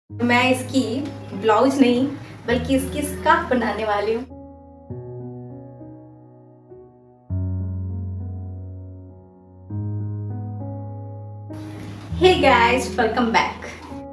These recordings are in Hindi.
मैं इसकी ब्लाउज नहीं बल्कि इसकी स्कार्फ बनाने वाली हूँ। Hey guys, welcome back.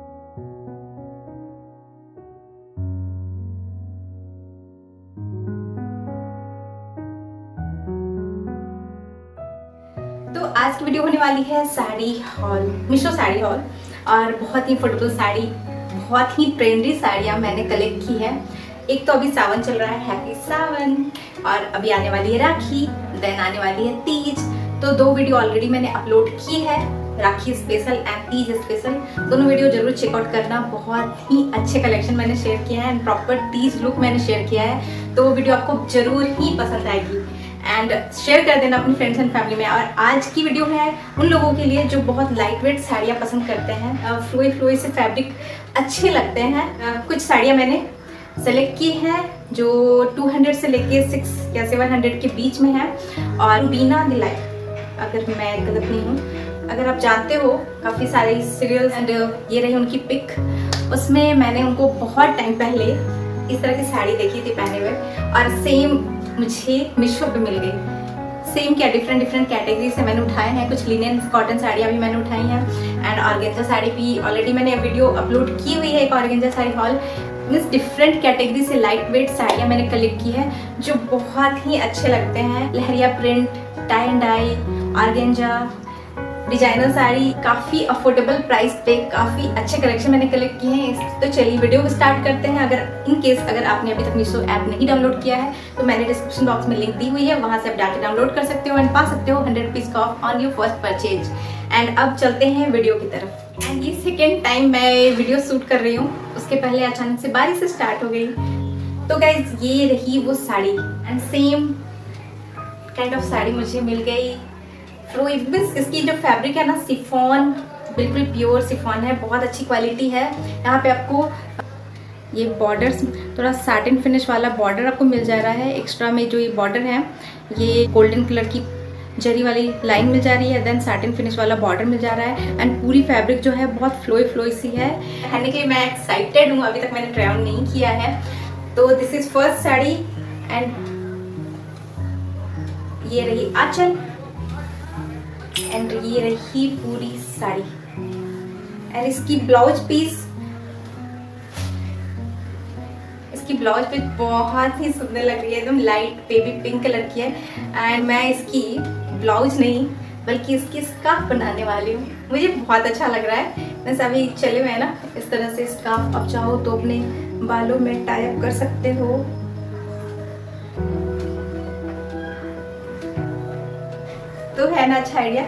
तो आज की वीडियो होने वाली है साड़ी हॉल, मीशो साड़ी हॉल। और बहुत ही अफोर्डेबल साड़ी, बहुत ही ट्रेंडी साड़ियाँ मैंने कलेक्ट की है। एक तो अभी सावन चल रहा है, हैप्पी सावन, और अभी आने वाली है राखी, देन आने वाली है तीज। तो 2 वीडियो ऑलरेडी मैंने अपलोड की है, Rakhi special and Teej special. दोनों वीडियो जरूर चेकआउट करना। बहुत ही अच्छे कलेक्शन मैंने शेयर किया है एंड प्रॉपर तीज लुक मैंने शेयर किया है, तो वो वीडियो आपको जरूर ही पसंद आएगी। एंड शेयर कर देना अपनी फ्रेंड्स एंड फैमिली में। और आज की वीडियो है उन लोगों के लिए जो बहुत लाइट वेट साड़ियाँ पसंद करते हैं, फ्लोई से फैब्रिक अच्छे लगते हैं। कुछ साड़ियाँ मैंने सेलेक्ट की हैं जो 200 से लेके 6 या 700 के बीच में है। और बीना दिलाई, अगर मैं गलत नहीं हूँ, अगर आप जानते हो, काफ़ी सारे सीरियल्स एंड ये रही उनकी पिक, उसमें मैंने उनको बहुत टाइम पहले इस तरह की साड़ी देखी थी पहने हुए, और सेम मुझे मीशो पे मिल गई। सेम क्या डिफरेंट कैटेगरी से मैंने उठाए हैं। कुछ लिनन कॉटन साड़ियाँ भी मैंने उठाई हैं एंड ऑर्गेन्जा साड़ी भी ऑलरेडी मैंने वीडियो अपलोड की हुई है। एक organza sari haul, means different category से लाइट वेट साड़ियाँ मैंने कलेक्ट की है जो बहुत ही अच्छे लगते हैं। Leheriya print, tie and dye, organza, designer sari, काफ़ी अफोर्डेबल प्राइस पे काफ़ी अच्छे कलेक्शन मैंने कलेक्ट किए हैं। तो चलिए वीडियो को स्टार्ट करते हैं। अगर आपने अभी तक मीशो ऐप नहीं डाउनलोड किया है तो मैंने डिस्क्रिप्शन बॉक्स में लिंक दी हुई है, वहाँ से आप जाके डाउनलोड कर सकते हो एंड पा सकते हो 100 रुपीज़ का off on your first purchase. And अब चलते हैं वीडियो की तरफ। एंड ये सेकेंड टाइम मैं वीडियो शूट कर रही हूँ, उसके पहले अचानक से बारिश से स्टार्ट हो गई। तो गाइज ये रही वो sari and same kind of sari मुझे मिल गई। इसकी जो फैब्रिक है ना, शिफॉन, बिल्कुल प्योर शिफॉन है, बहुत अच्छी क्वालिटी है। यहाँ पे आपको ये बॉर्डर्स, थोड़ा सैटिन फिनिश वाला बॉर्डर आपको मिल जा रहा है। एक्स्ट्रा में जो ये बॉर्डर है, ये गोल्डन कलर की जरी वाली लाइन मिल जा रही है, देन सैटिन फिनिश वाला बॉर्डर मिल जा रहा है। एंड पूरी फैब्रिक जो है बहुत फ्लोई सी है। पहनने के लिए मैं एक्साइटेड हूँ, अभी तक मैंने ट्राई ऑन नहीं किया है। तो this is first sari and ये रही आंचल एंड ये रही पूरी साड़ी। एंड इसकी ब्लाउज पीस बहुत ही सुंदर लग रही है, एकदम लाइट बेबी पिंक कलर की है। एंड मैं इसकी ब्लाउज नहीं बल्कि इसकी स्कार्फ बनाने वाली हूँ। मुझे बहुत अच्छा लग रहा है। वैसे अभी चले हुए हैं ना इस तरह से स्कार्फ, आप चाहो तो अपने बालों में टाई अप कर सकते हो। तो है ना अच्छा आइडिया।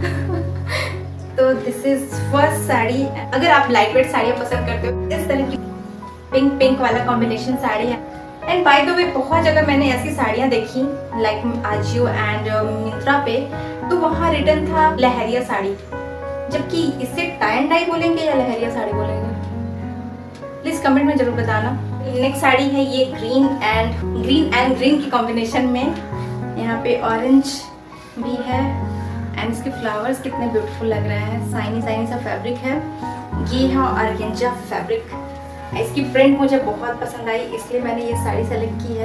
तो दिस इज फर्स्ट साड़ी। अगर आप लाइट वेट साड़ियाँ पसंद करते हो, इस तरह की पिंक वाला कॉम्बिनेशन साड़ी है। एंड बाय द वे बहुत जगह मैंने ऐसी साड़ियाँ देखी लाइक आजियो एंड मिंत्रा पे, तो वहाँ रिटर्न था लहरिया साड़ी, जबकि इसे टाई एंड डाई बोलेंगे या लहरिया साड़ी बोलेंगे, प्लीज कमेंट में जरूर बताना। नेक्स्ट साड़ी है ये ग्रीन एंड ग्रीन की कॉम्बिनेशन में, यहाँ पे ऑरेंज भी है एंड इसके फ्लावर्स कितने ब्यूटीफुल लग रहे हैं। साइनी सा फैब्रिक है। ये है ऑर्गेन्जा फैब्रिक। इसकी प्रिंट मुझे बहुत पसंद आई, इसलिए मैंने ये साड़ी सेलेक्ट की है।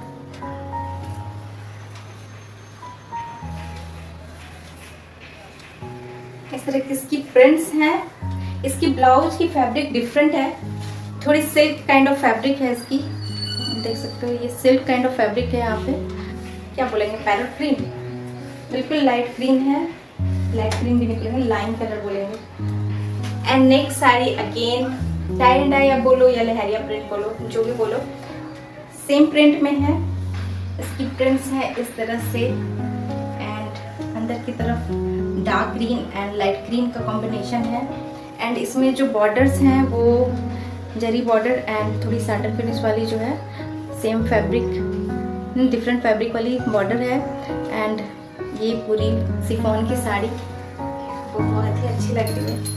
इस तरह की इसकी प्रिंट्स हैं। इसकी ब्लाउज की फैब्रिक डिफरेंट है, थोड़ी सिल्क काइंड ऑफ फैब्रिक है इसकी, देख सकते हो। ये सिल्क काइंड ऑफ फैब्रिक है। यहाँ पे क्या बोलेंगे, पैरेट ग्रीन, बिल्कुल लाइट ग्रीन है, लाइट ग्रीन भी निकलेंगे, लाइन कलर बोलेंगे। And next sari again tie and dye आप बोलो या लहरिया प्रिंट बोलो, जो भी बोलो, सेम प्रिंट में है। इसकी प्रिंट्स है इस तरह से एंड अंदर की तरफ dark green and light green का कॉम्बिनेशन है। एंड इसमें जो बॉर्डर्स हैं वो जरी बॉर्डर एंड थोड़ी सैटिन फिनिश वाली जो है, सेम फैब्रिक, डिफरेंट फैब्रिक वाली बॉर्डर है। एंड ये पूरी शिफॉन की साड़ी बहुत ही अच्छी लग रही है,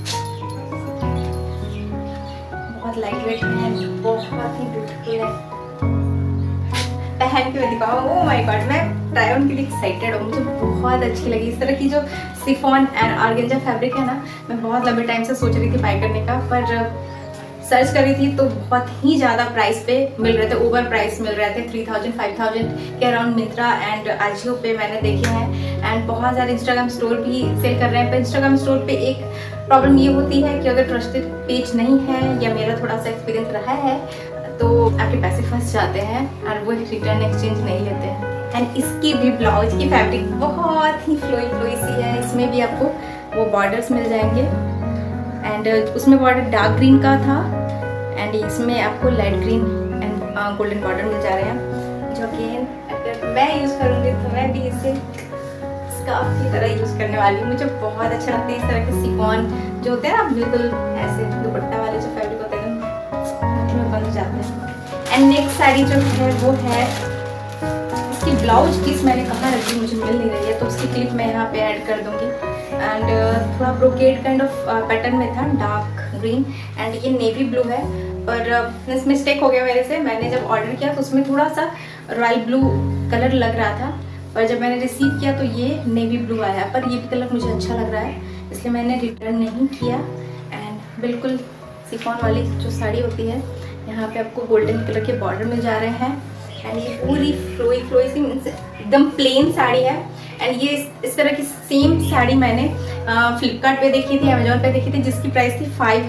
बहुत लाइट वेट है, बहुत ही ब्यूटीफुल है। पहन के मैं दिखाऊँ, ओह माय गॉड, मैं ट्राई ऑन के लिए एक्साइटेड हूँ। मुझे बहुत अच्छी लगी इस तरह की जो शिफॉन एंड ऑर्गेन्जा फैब्रिक है ना। मैं बहुत लंबे टाइम से सोच रही थी बाय करने का, पर सर्च कर रही थी तो बहुत ही ज़्यादा प्राइस पे मिल रहे थे, ओवर प्राइस मिल रहे थे, 3000 5000 के अराउंड मिंत्रा एंड आजियो पे मैंने देखे हैं। एंड बहुत सारे इंस्टाग्राम स्टोर भी सेल कर रहे हैं। पर इंस्टाग्राम स्टोर पे एक प्रॉब्लम ये होती है कि अगर ट्रस्टेड पेज नहीं है या मेरा थोड़ा सा एक्सपीरियंस रहा है तो आपके पैसे फंस जाते हैं और वो रिटर्न एक्सचेंज नहीं लेते हैं। एंड इसकी भी ब्लाउज की फैब्रिक बहुत ही फ्लोई सी है। इसमें भी आपको वो बॉर्डर्स मिल जाएंगे एंड उसमें बॉर्डर डार्क ग्रीन का था एंड इसमें आपको light green and golden border मिल जा रहे हैं, जो अगेन अगर मैं यूज़ करूँगी तो मैं भी इसे स्कार्फ की तरह यूज़ करने वाली हूँ। मुझे बहुत अच्छा लगता है इस तरह के सिफॉन जो होते हैं ना, बिल्कुल ऐसे दुपट्टा वाले जो फैब्रिक होते हैं में बन जाते हैं। एंड नेक्स्ट साड़ी जो है वो है, इसकी ब्लाउज पीस मैंने कहाँ रखी मुझे मिल नहीं रही है, तो उसकी क्लिप मैं यहाँ पे ऐड कर दूँगी। एंड थोड़ा ब्रोकेड काइंड ऑफ पैटर्न में था, डार्क ग्रीन एंड ये नेवी ब्लू है। पर इस मिस्टेक हो गया मेरे से, मैंने जब ऑर्डर किया तो उसमें थोड़ा सा रॉयल ब्लू कलर लग रहा था, पर जब मैंने रिसीव किया तो ये नेवी ब्लू आया। पर ये भी कलर मुझे अच्छा लग रहा है इसलिए मैंने रिटर्न नहीं किया। एंड बिल्कुल सिफॉन वाली जो साड़ी होती है, यहाँ पे आपको गोल्डन कलर के बॉर्डर मिल जा रहे हैं एंड ये पूरी फ्लोई सी एकदम प्लेन साड़ी है। एंड ये इस तरह की सेम साड़ी मैंने फ्लिपकार्ट पे देखी थी, अमेजोन पे देखी थी, जिसकी प्राइस थी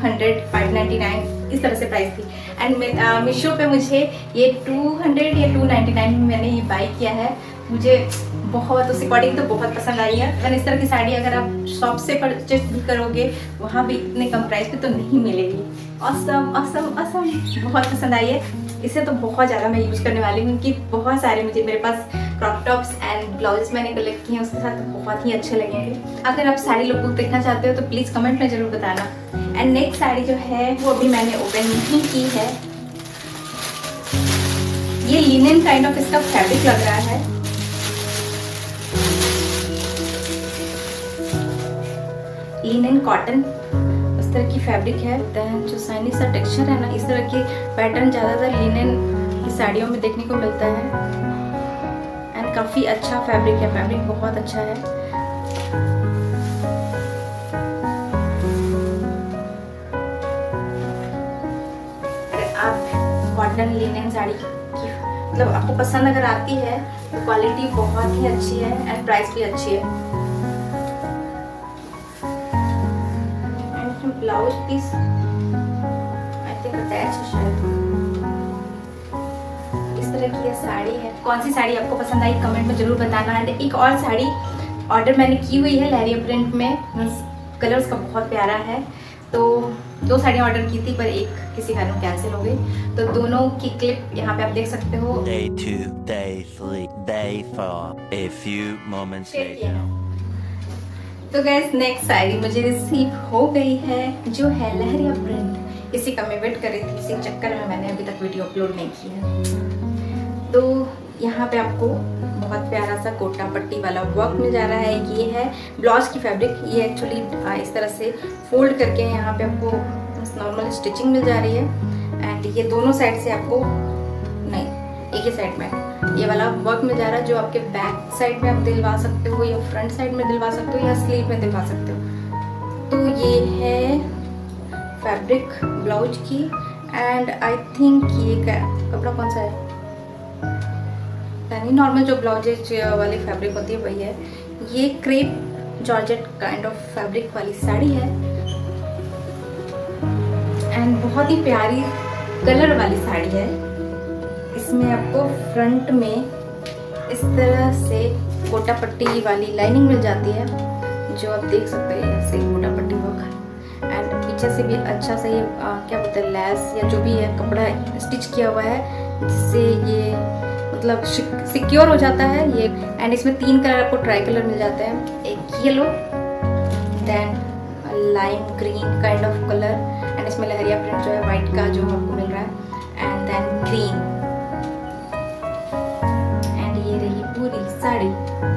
599 इस तरह से प्राइस थी। एंड मीशो पे मुझे ये 200 या 299 में मैंने ये बाई किया है। मुझे बहुत उस अकॉर्डिंग तो बहुत पसंद आई है। अगर इस तरह की साड़ी अगर आप शॉप से परचेज भी करोगे वहाँ भी इतने कम प्राइस पे तो नहीं मिलेगी। ऑसम ऑसम ऑसम, बहुत पसंद आई है। इसे तो बहुत ज़्यादा मैं यूज़ करने वाली हूँ कि बहुत सारे मेरे पास क्रॉप टॉप्स एंड ब्लाउजेस मैंने कलेक्ट किए हैं, उसके साथ तो बहुत ही अच्छे लगेंगे। अगर आप साड़ी लुक देखना चाहते हो तो प्लीज़ कमेंट में ज़रूर बताना। एंड नेक्स्ट साड़ी जो है वो अभी मैंने ओपन नहीं की है। ये लिनन काइंड ऑफ इसका फैब्रिक लग रहा है। लिनन कॉटन इस तरह की फैब्रिक है। देन जो शाइनी सा टेक्सचर है ना, इस तरह के पैटर्न ज़्यादातर लिनन की साड़ियों में देखने को मिलता है। एंड काफ़ी अच्छा फैब्रिक है, फैब्रिक बहुत अच्छा है। अगर आप कॉटन लिनन साड़ी की मतलब आपको पसंद अगर आती है तो क्वालिटी बहुत ही अच्छी है एंड प्राइस भी अच्छी है। Blouse piece I think attach है शायद। इस तरह की ये साड़ी है। कौन सी साड़ी आपको पसंद आई कमेंट में जरूर बताना। एंड एक और साड़ी ऑर्डर मैंने की हुई है लहरिया प्रिंट में, कलर उसका बहुत प्यारा है। तो 2 साड़ियाँ ऑर्डर की थी पर एक किसी कारण कैंसिल हो गई, तो दोनों की क्लिप यहाँ पे आप देख सकते हो। Day 2, Day 3, Day 4, a few moments later. तो गैस नेक्स्ट साड़ी मुझे रिसीव हो गई है जो है लहरिया प्रिंट। इसी का मैं वेट कर रही थी, इसी चक्कर में मैंने अभी तक वीडियो अपलोड नहीं की है। तो यहाँ पे आपको बहुत प्यारा सा कोटा पट्टी वाला वर्क मिल जा रहा है। ये है ब्लाउज की फैब्रिक। ये एक्चुअली इस तरह से फोल्ड करके यहाँ पे आपको नॉर्मल स्टिचिंग मिल जा रही है। एंड ये दोनों साइड से आपको नहीं, एक ही साइड में ये वाला वर्क मिल जा रहा है, जो आपके बैक साइड में आप दिलवा सकते हो या फ्रंट साइड में दिलवा सकते हो या स्लीव में दिलवा सकते हो। तो ये है फैब्रिक ब्लाउज की। एंड आई थिंक ये कपड़ा कौन सा है, यानी नॉर्मल जो ब्लाउजेज वाली फैब्रिक होती है वही है। ये crepe georgette kind of fabric वाली साड़ी है एंड बहुत ही प्यारी कलर वाली साड़ी है। इसमें आपको फ्रंट में इस तरह से कोटा पट्टी वाली लाइनिंग मिल जाती है, जो आप देख सकते हैं ऐसे कोटा पट्टी वर्क। एंड पीछे से भी अच्छा से ये क्या बोलते हैं लैस या जो भी है कपड़ा स्टिच किया हुआ है, जिससे ये मतलब सिक्योर हो जाता है ये। एंड इसमें 3 कलर आपको ट्राई कलर मिल जाते हैं, एक yellow, then lime green kind of colour, and इसमें लहरिया प्रिंट जो है वाइट का जो आपको मिल रहा है, एंड देन ग्रीन। एंड ये रही पूरी साड़ी।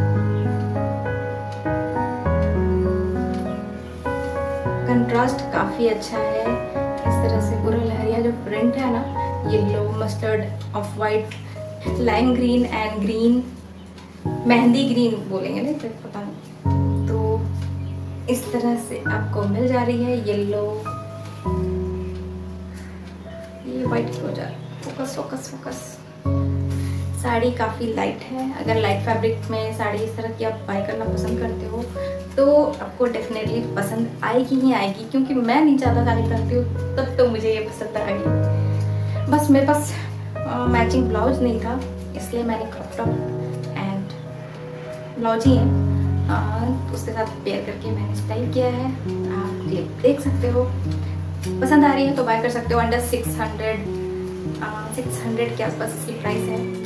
कंट्रास्ट काफी अच्छा है। इस तरह से पूरा लहरिया जो प्रिंट है ना, yellow, mustard, off white, lime green and green, mehndi green बोलेंगे ना, पता नहीं। तो इस तरह से आपको मिल जा रही है येलो, ये वाइट क्यों हो जा रहा है? Focus focus focus. साड़ी काफ़ी लाइट है। अगर लाइट फैब्रिक में साड़ी इस तरह की आप बाय करना पसंद करते हो तो आपको डेफिनेटली पसंद आएगी ही आएगी, क्योंकि मैं नहीं ज़्यादा साड़ी पहनती हूँ, तब तो मुझे ये पसंद आ गई। बस मेरे पास मैचिंग ब्लाउज नहीं था, इसलिए मैंने क्रॉप टॉप एंड ब्लाउज ही है उसके साथ पेयर करके मैंने स्टाइल किया है। आप क्लिप देख सकते हो, पसंद आ रही है तो बाय कर सकते हो। अंडर 600 के आसपास इसकी प्राइस है।